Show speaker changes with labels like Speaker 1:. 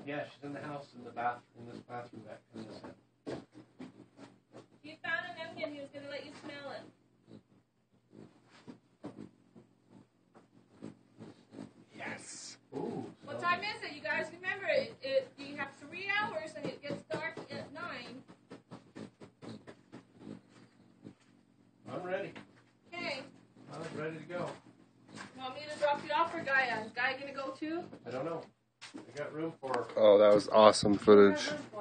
Speaker 1: Yeah, she's in the house in the in this bathroom back in this end.
Speaker 2: He found an onion. He was gonna let you smell it.
Speaker 1: Yes. Ooh.
Speaker 2: What time is it? You guys remember you have 3 hours and it gets dark at 9.
Speaker 1: I'm ready.
Speaker 2: Okay.
Speaker 1: I'm ready to go.
Speaker 2: Want me to drop you off or Guy? Is Guy gonna go too?
Speaker 1: I don't know. I got room for.
Speaker 3: Oh, that was awesome footage.